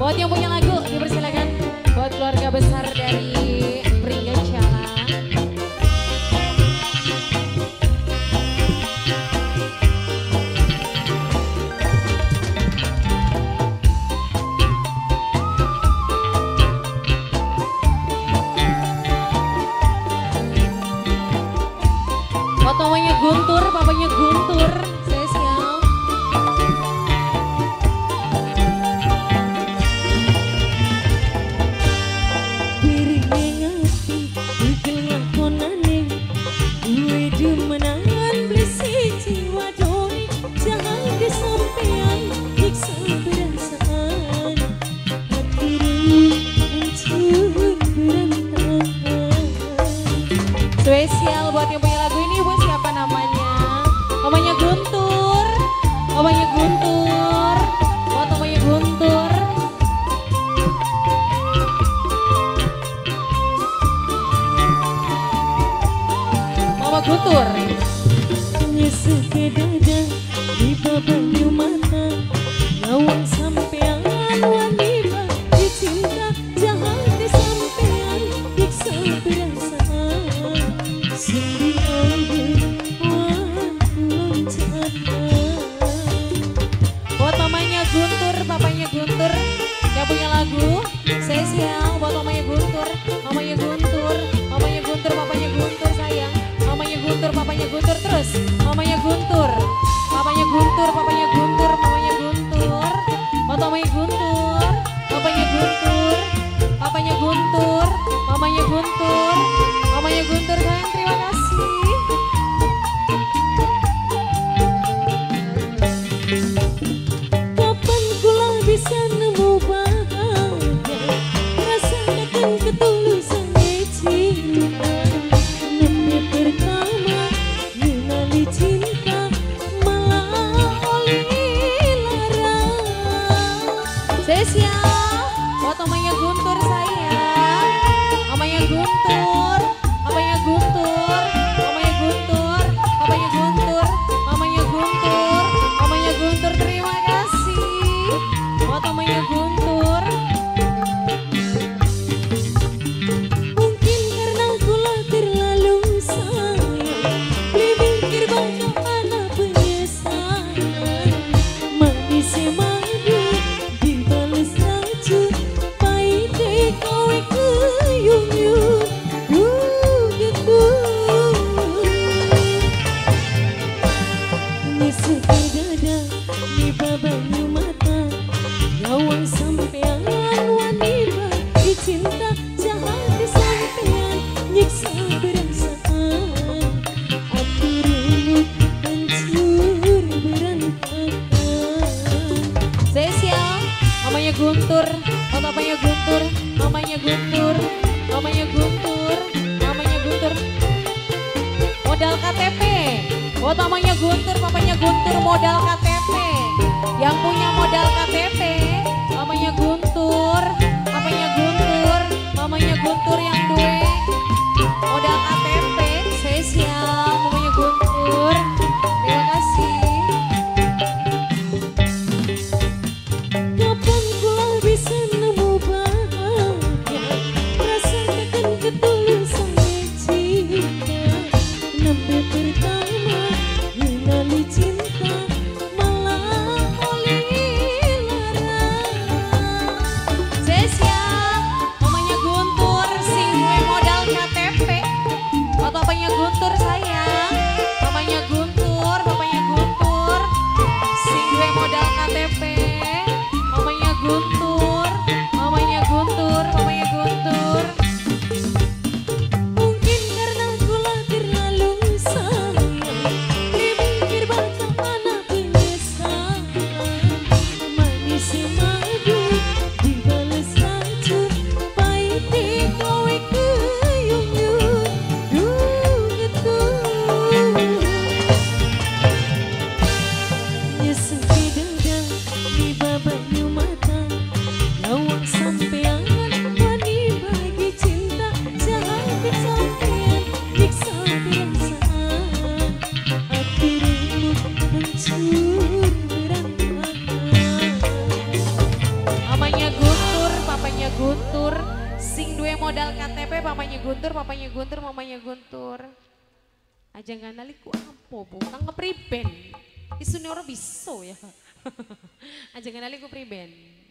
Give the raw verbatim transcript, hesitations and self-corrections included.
Buat yang punya lagu dipersilakan. Buat keluarga besar dari Pringgacala. Buat mamanya Guntur, papanya Guntur, spesial. Spesial buat yang punya lagu ini, Bu, siapa namanya? Mamanya Guntur, mamanya Guntur, buat mamanya Guntur. Mama Guntur. Nyesek dada di babanya mata, ngawang sampean wanita dicinta, jangan disampean diksa perasaan. Sedih buat mamanya Guntur, papanya Guntur yang punya lagu spesial buat mamanya Guntur, mamanya Guntur, mamanya Guntur, papanya Guntur sayang, mamanya Guntur, papanya Guntur terus, mamanya Guntur, papanya Guntur, papanya Guntur, mamanya Guntur, buat mamanya Guntur, papanya Guntur, papanya Guntur, mamanya Guntur, mamanya Guntur sayang, terima kasih. Kapan kula bisa nemu bahagia, rasakan ketulusan cinta. Nembe pertama mengenali cinta, malah oleh lara. Spesial buat mamanya Guntur sayang, mamanya Guntur, mamanya Guntur, mamanya Guntur, papanya Guntur, mamanya Guntur, mamanya Guntur, terima kasih buat mamanya Guntur. Mungkin karena kula terlalu sayang, berpikir bagaimana penyesalan. Manis madu dibalas racun, pahit kowe keyung-yung. Uh, gitu. Nyesek dada di babanya mata, ngawang sampean wanita dicinta, jahat disampean nyiksa perasaan. Aturmu hancur berantakan. Spesial mamanya Guntur, buat papanya Guntur, mamanya Guntur, mamanya Guntur, mamanya Guntur. Modal K T P buat mamanya Guntur, papanya Guntur, modal K T P. Yang punya modal K T P mamanya Guntur, papanya Guntur, mamanya Guntur yang duwe modal K T P spesial mamanya Guntur. Terima kasih. Kapan kula bisa nemu bahagia, rasakan ketulusan cinta. Nembe pertama mengenali cinta, malah oleh lara. Guntur, sing duwe modal K T P papanya Guntur, papanya Guntur, mamanya Guntur. Aja nganali ku apa bu, nang kepriben. Isune ora bisa ya. Aja nganali ku priben.